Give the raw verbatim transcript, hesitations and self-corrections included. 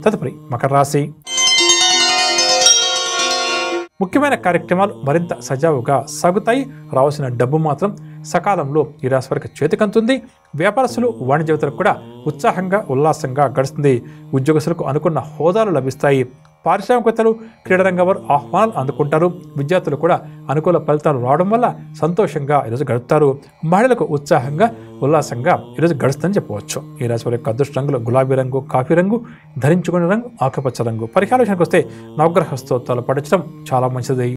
తదుపరి మకర రాశి. ముఖ్యమైన కార్యక్రమాలు మరింత సజావుగా సాగుతాయి. రావాల్సిన డబ్బు మాత్రం సకాలంలో ఈ రాశి వారికి చేతికంతుంది. వ్యాపారస్తులు వాణిజ్యవేత్తలకు కూడా ఉత్సాహంగా ఉల్లాసంగా గడుస్తుంది. ఉద్యోగస్తులకు అనుకున్న హోదాలు లభిస్తాయి. పారిశ్రామికవేత్తలు క్రీడారంగం వారు ఆహ్వానాలు అందుకుంటారు. విద్యార్థులు కూడా అనుకూల ఫలితాలు రావడం వల్ల సంతోషంగా ఈరోజు గడుపుతారు. మహిళలకు ఉత్సాహంగా ఉల్లాసంగా ఈరోజు గడుస్తుందని చెప్పవచ్చు. ఈ రాశి వారి యొక్క అదృష్ట రంగులు గులాబీ రంగు, కాఫీ రంగు, ధరించుకునే రంగు ఆకుపచ్చ రంగు. పరిహార విషయానికి వస్తే నవగ్రహ స్తోత్రాలు పఠించడం చాలా మంచిది.